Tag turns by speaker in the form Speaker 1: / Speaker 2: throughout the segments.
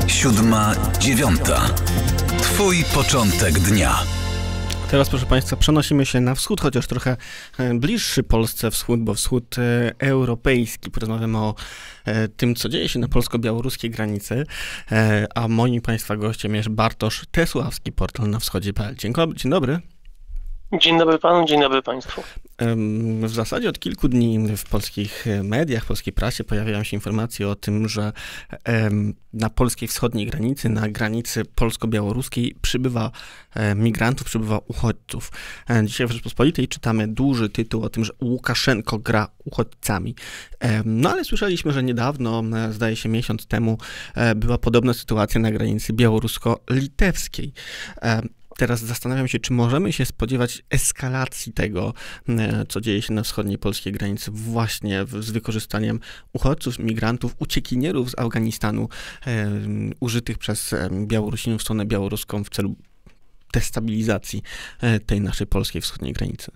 Speaker 1: 7:09. Twój początek dnia.
Speaker 2: Teraz, proszę Państwa, przenosimy się na wschód, chociaż trochę bliższy Polsce wschód, bo wschód europejski. Porozmawiamy o tym, co dzieje się na polsko-białoruskiej granicy, a moim Państwa gościem jest Bartosz Tesławski, portal na wschodzie.pl. Dzień dobry.
Speaker 3: Dzień dobry panu, dzień dobry państwu.
Speaker 2: W zasadzie od kilku dni w polskich mediach, polskiej prasie pojawiają się informacje o tym, że na polskiej wschodniej granicy, na granicy polsko-białoruskiej przybywa migrantów, przybywa uchodźców. Dzisiaj w Rzeczpospolitej czytamy duży tytuł o tym, że Łukaszenko gra uchodźcami. No ale słyszeliśmy, że niedawno, zdaje się miesiąc temu, była podobna sytuacja na granicy białorusko-litewskiej. Teraz zastanawiam się, czy możemy się spodziewać eskalacji tego, co dzieje się na wschodniej polskiej granicy właśnie z wykorzystaniem uchodźców, migrantów, uciekinierów z Afganistanu, użytych przez Białorusinów w stronę białoruską w celu destabilizacji tej naszej polskiej wschodniej granicy.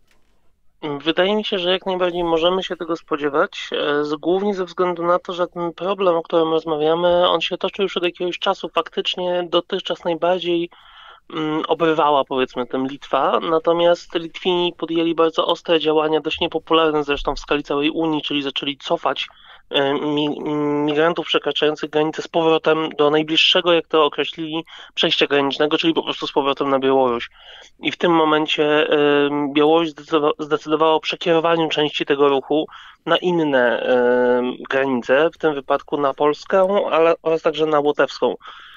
Speaker 3: Wydaje mi się, że jak najbardziej możemy się tego spodziewać, głównie ze względu na to, że ten problem, o którym rozmawiamy, on się toczy już od jakiegoś czasu. Faktycznie dotychczas najbardziej obrywała, powiedzmy, tym Litwa, natomiast Litwini podjęli bardzo ostre działania, dość niepopularne zresztą w skali całej Unii, czyli zaczęli cofać migrantów przekraczających granicę z powrotem do najbliższego, jak to określili, przejścia granicznego, czyli po prostu z powrotem na Białoruś. I w tym momencie Białoruś zdecydowała o przekierowaniu części tego ruchu na inne granice, w tym wypadku na polską, oraz także na łotewską.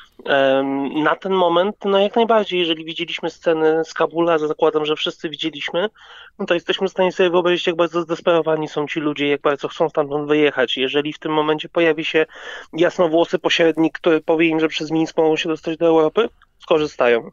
Speaker 3: Na ten moment, no jak najbardziej, jeżeli widzieliśmy sceny z Kabula, zakładam, że wszyscy widzieliśmy, no to jesteśmy w stanie sobie wyobrazić, jak bardzo zdesperowani są ci ludzie, jak bardzo chcą stamtąd wyjechać. Jeżeli w tym momencie pojawi się jasnowłosy pośrednik, który powie im, że przez Mińsk mogą się dostać do Europy, skorzystają.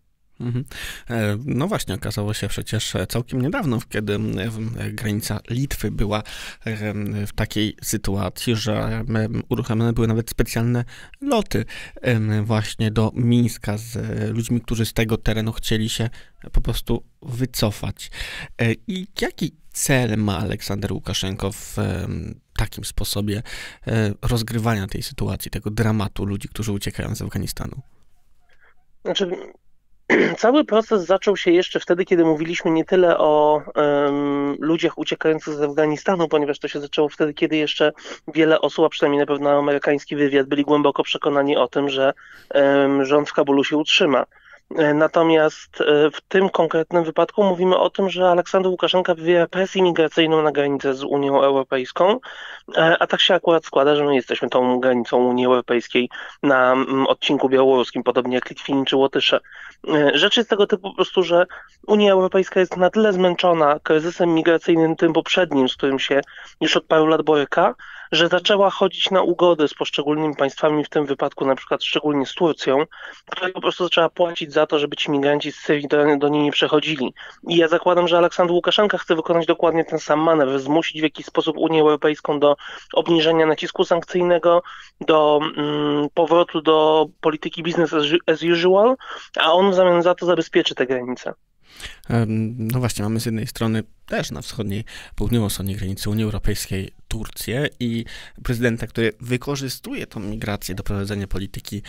Speaker 2: No właśnie, okazało się przecież całkiem niedawno, kiedy granica Litwy była w takiej sytuacji, że uruchomione były nawet specjalne loty właśnie do Mińska z ludźmi, którzy z tego terenu chcieli się po prostu wycofać. I jaki cel ma Aleksander Łukaszenko w takim sposobie rozgrywania tej sytuacji, tego dramatu ludzi, którzy uciekają z Afganistanu?
Speaker 3: Znaczy, cały proces zaczął się jeszcze wtedy, kiedy mówiliśmy nie tyle o ludziach uciekających z Afganistanu, ponieważ to się zaczęło wtedy, kiedy jeszcze wiele osób, a przynajmniej na pewno amerykański wywiad, byli głęboko przekonani o tym, że rząd w Kabulu się utrzyma. Natomiast w tym konkretnym wypadku mówimy o tym, że Aleksander Łukaszenka wywiera presję migracyjną na granicę z Unią Europejską, a tak się akurat składa, że my jesteśmy tą granicą Unii Europejskiej na odcinku białoruskim, podobnie jak Litwini czy Łotysze. Rzecz jest tego typu po prostu, że Unia Europejska jest na tyle zmęczona kryzysem migracyjnym tym poprzednim, z którym się już od paru lat boryka, że zaczęła chodzić na ugody z poszczególnymi państwami, w tym wypadku na przykład szczególnie z Turcją, która po prostu zaczęła płacić za to, żeby ci migranci z Syrii do niej nie przechodzili. I ja zakładam, że Aleksander Łukaszenka chce wykonać dokładnie ten sam manewr, zmusić w jakiś sposób Unię Europejską do obniżenia nacisku sankcyjnego, do powrotu do polityki business as usual, a on w zamian za to zabezpieczy te granice.
Speaker 2: No właśnie, mamy z jednej strony też na wschodniej, południowo-wschodniej granicy Unii Europejskiej Turcję i prezydenta, który wykorzystuje tą migrację do prowadzenia polityki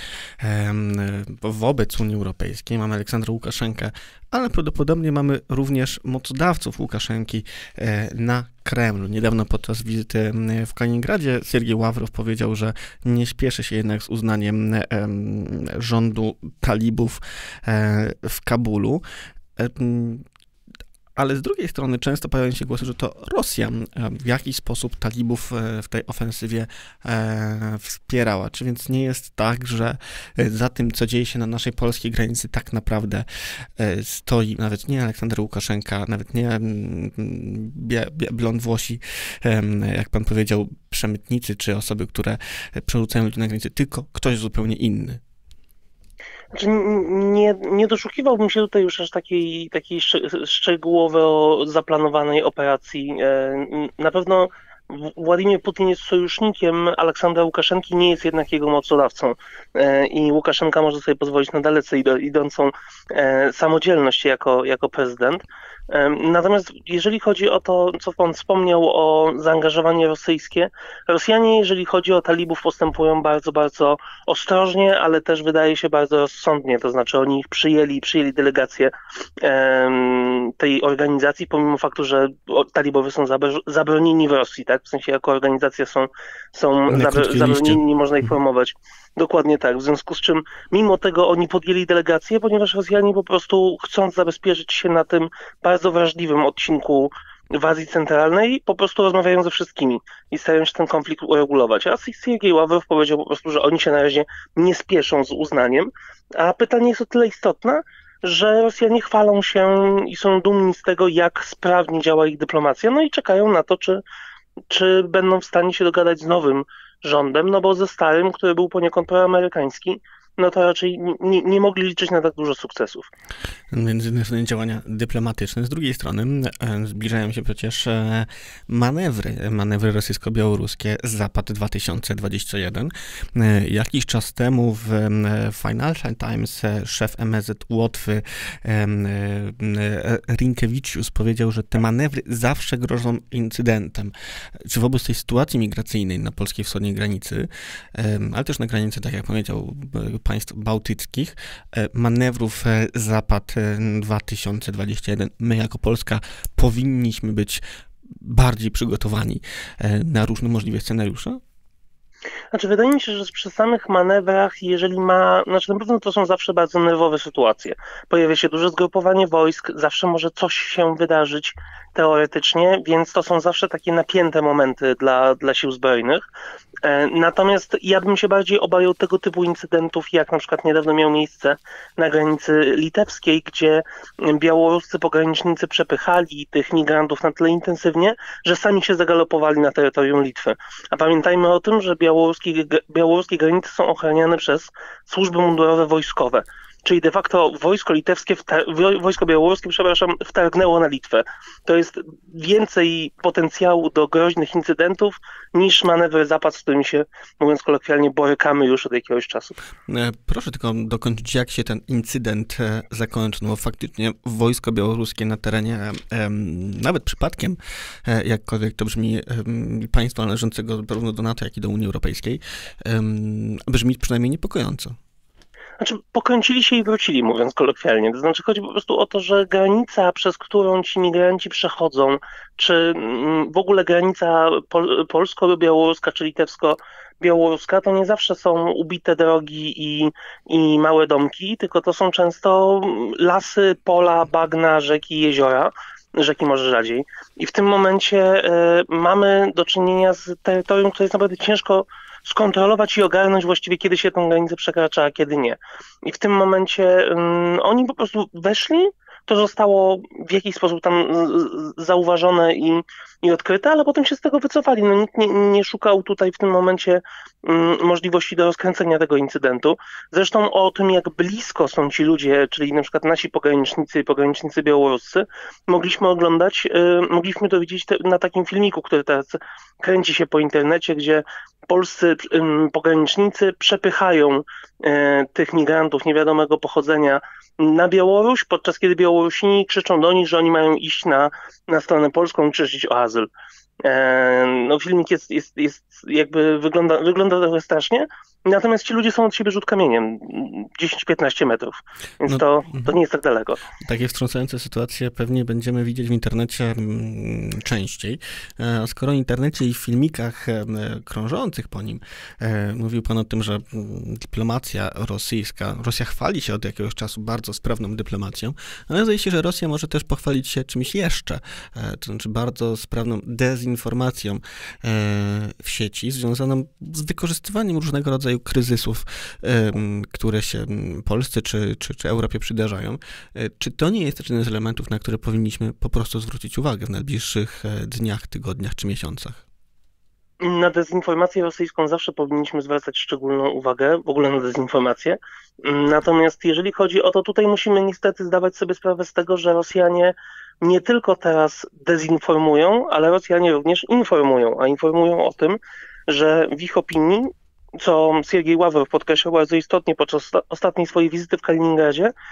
Speaker 2: wobec Unii Europejskiej. Mamy Aleksandra Łukaszenkę, ale prawdopodobnie mamy również mocodawców Łukaszenki na Kremlu. Niedawno podczas wizyty w Kaliningradzie Siergiej Ławrow powiedział, że nie śpieszy się jednak z uznaniem rządu talibów w Kabulu. Ale z drugiej strony często pojawiają się głosy, że to Rosja w jakiś sposób talibów w tej ofensywie wspierała. Czy więc nie jest tak, że za tym, co dzieje się na naszej polskiej granicy, tak naprawdę stoi nawet nie Aleksander Łukaszenka, nawet nie blond Włosi, jak pan powiedział, przemytnicy, czy osoby, które przerzucają ludzi na granicę, tylko ktoś zupełnie inny?
Speaker 3: Znaczy, nie doszukiwałbym się tutaj już aż takiej szczegółowo zaplanowanej operacji. Na pewno Władimir Putin jest sojusznikiem Aleksandra Łukaszenki, nie jest jednak jego mocodawcą i Łukaszenka może sobie pozwolić na dalece idącą samodzielność jako prezydent. Natomiast jeżeli chodzi o to, co pan wspomniał o zaangażowanie rosyjskie, Rosjanie, jeżeli chodzi o talibów, postępują bardzo, bardzo ostrożnie, ale też wydaje się bardzo rozsądnie, to znaczy oni ich przyjęli delegację tej organizacji, pomimo faktu, że talibowie są zabronieni w Rosji, tak? W sensie jako organizacja są zabronieni, można ich formować. Dokładnie tak, w związku z czym mimo tego oni podjęli delegację, ponieważ Rosjanie po prostu chcąc zabezpieczyć się na tym bardzo wrażliwym odcinku w Azji Centralnej, po prostu rozmawiają ze wszystkimi i starają się ten konflikt uregulować. A Siergiej Ławrow powiedział po prostu, że oni się na razie nie spieszą z uznaniem, a pytanie jest o tyle istotne, że Rosjanie chwalą się i są dumni z tego, jak sprawnie działa ich dyplomacja, no i czekają na to, czy będą w stanie się dogadać z nowym rządem, no bo ze starym, który był poniekąd proamerykański, no to raczej nie mogli liczyć na tak dużo sukcesów.
Speaker 2: Więc z jednej strony działania dyplomatyczne, z drugiej strony zbliżają się przecież manewry rosyjsko-białoruskie Zapad 2021. Jakiś czas temu w Financial Times szef MSZ Łotwy Rinkewicius powiedział, że te manewry zawsze grożą incydentem. Czy wobec tej sytuacji migracyjnej na polskiej wschodniej granicy, ale też na granicy, tak jak powiedział, państw bałtyckich, manewrów Zapad 2021, my jako Polska powinniśmy być bardziej przygotowani na różne możliwe scenariusze?
Speaker 3: Znaczy, wydaje mi się, że przy samych manewrach, na pewno to są zawsze bardzo nerwowe sytuacje. Pojawia się duże zgrupowanie wojsk, zawsze może coś się wydarzyć teoretycznie, więc to są zawsze takie napięte momenty dla sił zbrojnych. Natomiast ja bym się bardziej obawiał tego typu incydentów, jak na przykład niedawno miał miejsce na granicy litewskiej, gdzie białoruscy pogranicznicy przepychali tych migrantów na tyle intensywnie, że sami się zagalopowali na terytorium Litwy. A pamiętajmy o tym, że białoruskie granice są ochraniane przez służby mundurowe wojskowe. Czyli de facto wojsko białoruskie, wtargnęło na Litwę. To jest więcej potencjału do groźnych incydentów niż manewry Zapad, z którymi się, mówiąc kolokwialnie, borykamy już od jakiegoś czasu.
Speaker 2: Proszę tylko dokończyć, jak się ten incydent zakończył, bo faktycznie wojsko białoruskie na terenie, nawet przypadkiem, jakkolwiek to brzmi, państwa należącego zarówno do NATO, jak i do Unii Europejskiej, brzmi przynajmniej niepokojąco.
Speaker 3: Znaczy, pokręcili się i wrócili, mówiąc kolokwialnie. To znaczy, chodzi po prostu o to, że granica, przez którą ci migranci przechodzą, czy w ogóle granica polsko-białoruska, czy litewsko-białoruska, to nie zawsze są ubite drogi i małe domki, tylko to są często lasy, pola, bagna, rzeki, jeziora. Rzeki może rzadziej. I w tym momencie mamy do czynienia z terytorium, które jest naprawdę ciężko skontrolować i ogarnąć właściwie, kiedy się tą granicę przekracza, a kiedy nie. I w tym momencie oni po prostu weszli, to zostało w jakiś sposób tam zauważone i odkryte, ale potem się z tego wycofali. No, nikt nie szukał tutaj w tym momencie możliwości do rozkręcenia tego incydentu. Zresztą o tym, jak blisko są ci ludzie, czyli na przykład nasi pogranicznicy i pogranicznicy białoruscy, mogliśmy to widzieć na takim filmiku, który teraz kręci się po internecie, gdzie polscy pogranicznicy przepychają tych migrantów niewiadomego pochodzenia na Białoruś, podczas kiedy Białorusini krzyczą do nich, że oni mają iść na stronę polską i krzyczeć o azyl. No, filmik jest jakby wygląda trochę strasznie, natomiast ci ludzie są od siebie rzut kamieniem, 10-15 metrów, więc to nie jest tak daleko.
Speaker 2: Takie wstrząsające sytuacje pewnie będziemy widzieć w internecie częściej. A skoro w internecie i w filmikach krążących po nim mówił pan o tym, że dyplomacja rosyjska, Rosja chwali się od jakiegoś czasu bardzo sprawną dyplomacją, ale zdaje się, że Rosja może też pochwalić się czymś jeszcze, to znaczy bardzo sprawną dezinformacją w sieci, związaną z wykorzystywaniem różnego rodzaju kryzysów, które się Polsce czy Europie przydarzają. Czy to nie jest też jeden z elementów, na które powinniśmy po prostu zwrócić uwagę w najbliższych dniach, tygodniach czy miesiącach?
Speaker 3: Na dezinformację rosyjską zawsze powinniśmy zwracać szczególną uwagę, w ogóle na dezinformację. Natomiast jeżeli chodzi o to, tutaj musimy niestety zdawać sobie sprawę z tego, że Rosjanie nie tylko teraz dezinformują, ale Rosjanie również informują, a informują o tym, że w ich opinii, co Siergiej Ławrow podkreślał bardzo istotnie podczas ostatniej swojej wizyty w Kaliningradzie,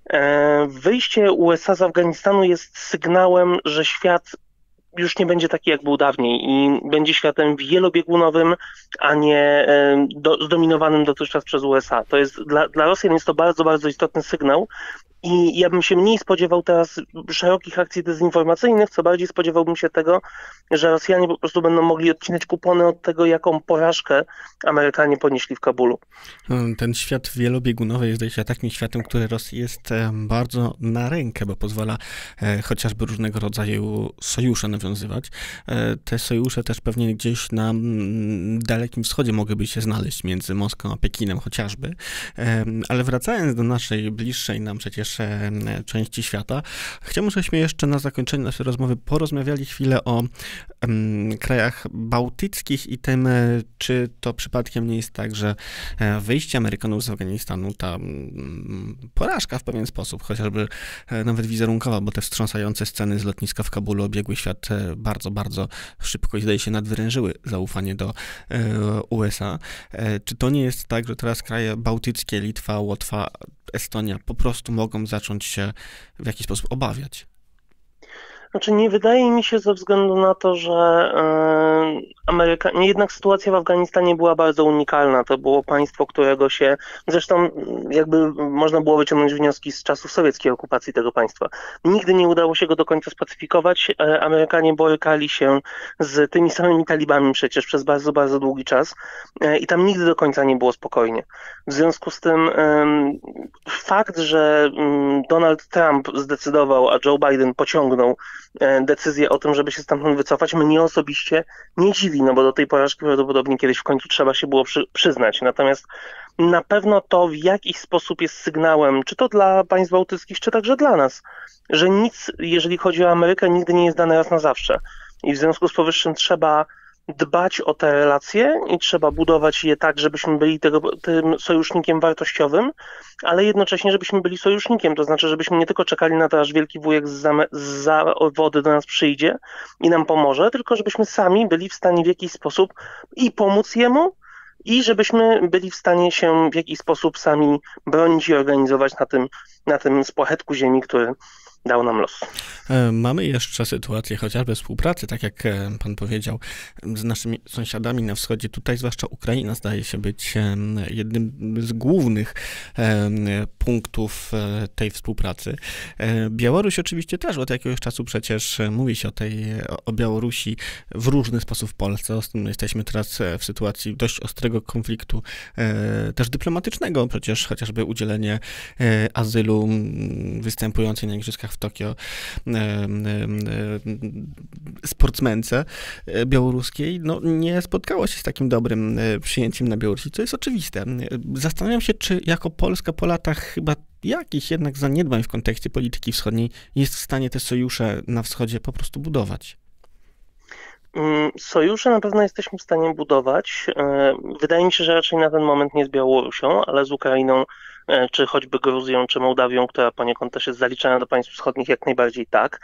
Speaker 3: Wyjście USA z Afganistanu jest sygnałem, że świat już nie będzie taki, jak był dawniej i będzie światem wielobiegunowym, a nie zdominowanym dotychczas przez USA. To jest dla Rosjan jest to bardzo, bardzo istotny sygnał i ja bym się mniej spodziewał teraz szerokich akcji dezinformacyjnych, co bardziej spodziewałbym się tego, że Rosjanie po prostu będą mogli odcinać kupony od tego, jaką porażkę Amerykanie ponieśli w Kabulu.
Speaker 2: Ten świat wielobiegunowy jest zdaje się takim światem, który Rosji jest bardzo na rękę, bo pozwala chociażby różnego rodzaju sojusze nawiązywać. Te sojusze też pewnie gdzieś na Dalekim Wschodzie mogłyby się znaleźć między Moskwą a Pekinem chociażby. Ale wracając do naszej bliższej nam przecież części świata, chciałbym, żebyśmy jeszcze na zakończenie naszej rozmowy porozmawiali chwilę o krajach bałtyckich i tym, czy to przypadkiem nie jest tak, że wyjście Amerykanów z Afganistanu, ta porażka w pewien sposób, chociażby nawet wizerunkowa, bo te wstrząsające sceny z lotniska w Kabulu obiegły świat bardzo, bardzo szybko i zdaje się nadwyrężyły zaufanie do USA. Czy to nie jest tak, że teraz kraje bałtyckie, Litwa, Łotwa, Estonia po prostu mogą zacząć się w jakiś sposób obawiać?
Speaker 3: Znaczy nie wydaje mi się ze względu na to, że jednak sytuacja w Afganistanie była bardzo unikalna. To było państwo, którego się, zresztą jakby można było wyciągnąć wnioski z czasów sowieckiej okupacji tego państwa. Nigdy nie udało się go do końca spacyfikować. Amerykanie borykali się z tymi samymi talibami przecież przez bardzo, bardzo długi czas i tam nigdy do końca nie było spokojnie. W związku z tym fakt, że Donald Trump zdecydował, a Joe Biden pociągnął decyzję o tym, żeby się stamtąd wycofać, mnie osobiście nie dziwi, no bo do tej porażki prawdopodobnie kiedyś w końcu trzeba się było przyznać. Natomiast na pewno to w jakiś sposób jest sygnałem, czy to dla państw bałtyckich, czy także dla nas, że nic, jeżeli chodzi o Amerykę, nigdy nie jest dane raz na zawsze. I w związku z powyższym trzeba dbać o te relacje i trzeba budować je tak, żebyśmy byli tym sojusznikiem wartościowym, ale jednocześnie, żebyśmy byli sojusznikiem, to znaczy, żebyśmy nie tylko czekali na to, aż wielki wujek zza wody do nas przyjdzie i nam pomoże, tylko żebyśmy sami byli w stanie w jakiś sposób i pomóc jemu, i żebyśmy byli w stanie się w jakiś sposób sami bronić i organizować na tym spłachetku ziemi, który dał nam los.
Speaker 2: Mamy jeszcze sytuację chociażby współpracy, tak jak pan powiedział, z naszymi sąsiadami na wschodzie. Tutaj zwłaszcza Ukraina zdaje się być jednym z głównych punktów tej współpracy. Białoruś oczywiście też od jakiegoś czasu przecież mówi się o Białorusi w różny sposób w Polsce. Jesteśmy teraz w sytuacji dość ostrego konfliktu, też dyplomatycznego, przecież chociażby udzielenie azylu występującej na igrzyskach w Tokio sportsmence białoruskiej, no nie spotkało się z takim dobrym przyjęciem na Białorusi, co jest oczywiste. Zastanawiam się, czy jako Polska po latach chyba jakichś jednak zaniedbań w kontekście polityki wschodniej jest w stanie te sojusze na wschodzie po prostu budować.
Speaker 3: Sojusze na pewno jesteśmy w stanie budować. Wydaje mi się, że raczej na ten moment nie z Białorusią, ale z Ukrainą, czy choćby Gruzją, czy Mołdawią, która poniekąd też jest zaliczana do państw wschodnich, jak najbardziej tak.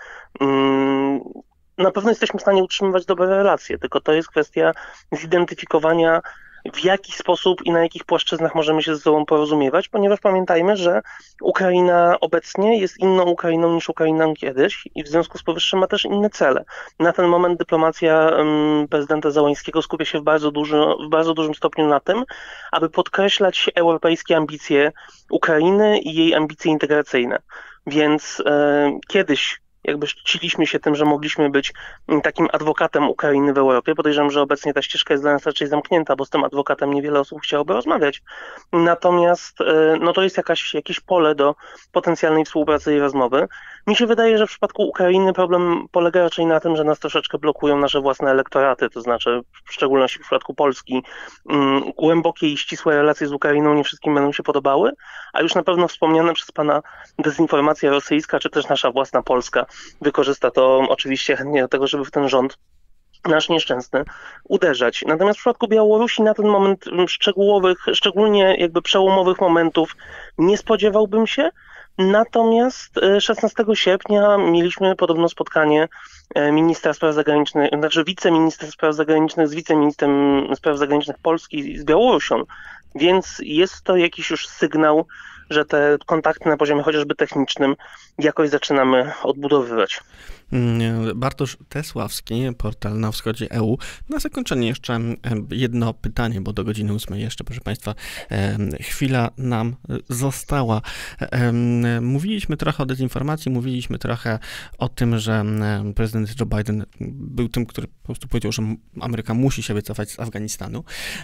Speaker 3: Na pewno jesteśmy w stanie utrzymywać dobre relacje, tylko to jest kwestia zidentyfikowania, w jaki sposób i na jakich płaszczyznach możemy się ze sobą porozumiewać, ponieważ pamiętajmy, że Ukraina obecnie jest inną Ukrainą niż Ukrainą kiedyś i w związku z powyższym ma też inne cele. Na ten moment dyplomacja prezydenta Zełańskiego skupia się w bardzo dużym stopniu na tym, aby podkreślać europejskie ambicje Ukrainy i jej ambicje integracyjne. Więc kiedyś jakby szczyciliśmy się tym, że mogliśmy być takim adwokatem Ukrainy w Europie. Podejrzewam, że obecnie ta ścieżka jest dla nas raczej zamknięta, bo z tym adwokatem niewiele osób chciałoby rozmawiać. Natomiast no to jest jakieś pole do potencjalnej współpracy i rozmowy. Mi się wydaje, że w przypadku Ukrainy problem polega raczej na tym, że nas troszeczkę blokują nasze własne elektoraty, to znaczy w szczególności w przypadku Polski głębokie i ścisłe relacje z Ukrainą nie wszystkim będą się podobały, a już na pewno wspomniana przez pana dezinformacja rosyjska, czy też nasza własna Polska wykorzysta to oczywiście chętnie do tego, żeby w ten rząd nasz nieszczęsny uderzać. Natomiast w przypadku Białorusi na ten moment szczególnie jakby przełomowych momentów nie spodziewałbym się. Natomiast 16 sierpnia mieliśmy podobno spotkanie ministra spraw zagranicznych, znaczy wiceministra spraw zagranicznych z wiceministrem spraw zagranicznych Polski z Białorusią. Więc jest to jakiś już sygnał, że te kontakty na poziomie chociażby technicznym jakoś zaczynamy odbudowywać.
Speaker 2: Bartosz Tesławski, portal Na Wschodzie EU. Na zakończenie jeszcze jedno pytanie, bo do godziny 8 jeszcze, proszę Państwa, chwila nam została. Mówiliśmy trochę o dezinformacji, mówiliśmy trochę o tym, że prezydent Joe Biden był tym, który po prostu powiedział, że Ameryka musi się wycofać z Afganistanu,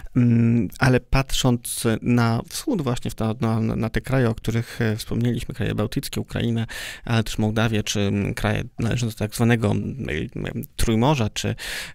Speaker 2: ale patrząc na wschód właśnie, na te kraje, o których wspomnieliśmy, kraje bałtyckie, Ukrainę, ale też Mołdawię, czy kraje należące do tak zwanego Trójmorza, czy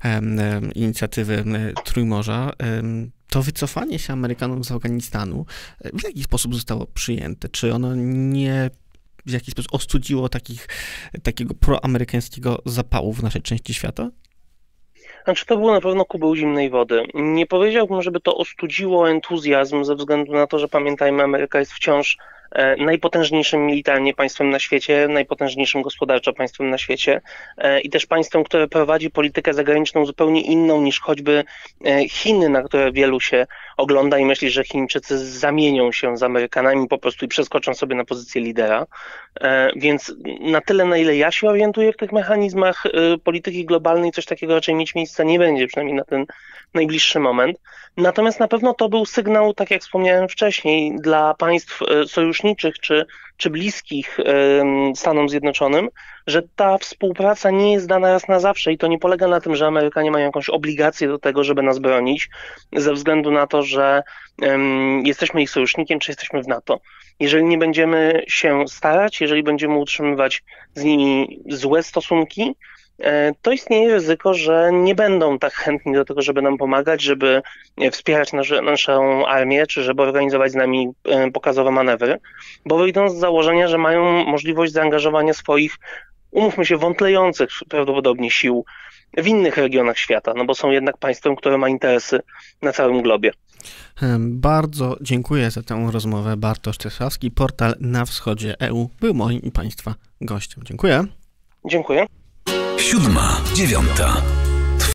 Speaker 2: inicjatywy Trójmorza, to wycofanie się Amerykanów z Afganistanu w jaki sposób zostało przyjęte? Czy ono nie w jakiś sposób ostudziło takiego proamerykańskiego zapału w naszej części świata?
Speaker 3: Znaczy, to było na pewno kubeł zimnej wody. Nie powiedziałbym, żeby to ostudziło entuzjazm ze względu na to, że pamiętajmy, Ameryka jest wciąż najpotężniejszym militarnie państwem na świecie, najpotężniejszym gospodarczo państwem na świecie i też państwem, które prowadzi politykę zagraniczną zupełnie inną niż choćby Chiny, na które wielu się ogląda i myśli, że Chińczycy zamienią się z Amerykanami po prostu i przeskoczą sobie na pozycję lidera. Więc na tyle, na ile ja się orientuję w tych mechanizmach polityki globalnej, coś takiego raczej mieć miejsca nie będzie, przynajmniej na ten najbliższy moment. Natomiast na pewno to był sygnał, tak jak wspomniałem wcześniej, dla państw sojuszniczych czy bliskich Stanom Zjednoczonym, że ta współpraca nie jest dana raz na zawsze i to nie polega na tym, że Amerykanie mają jakąś obligację do tego, żeby nas bronić, ze względu na to, że jesteśmy ich sojusznikiem, czy jesteśmy w NATO. Jeżeli nie będziemy się starać, jeżeli będziemy utrzymywać z nimi złe stosunki, to istnieje ryzyko, że nie będą tak chętni do tego, żeby nam pomagać, żeby wspierać naszą armię, czy żeby organizować z nami pokazowe manewry, bo wyjdą z założenia, że mają możliwość zaangażowania swoich, umówmy się, wątlejących prawdopodobnie sił w innych regionach świata, no bo są jednak państwem, które ma interesy na całym globie.
Speaker 2: Bardzo dziękuję za tę rozmowę. Bartosz Tesławski, portal Na Wschodzie EU, był moim i Państwa gościem. Dziękuję.
Speaker 3: Dziękuję.
Speaker 1: 7:09.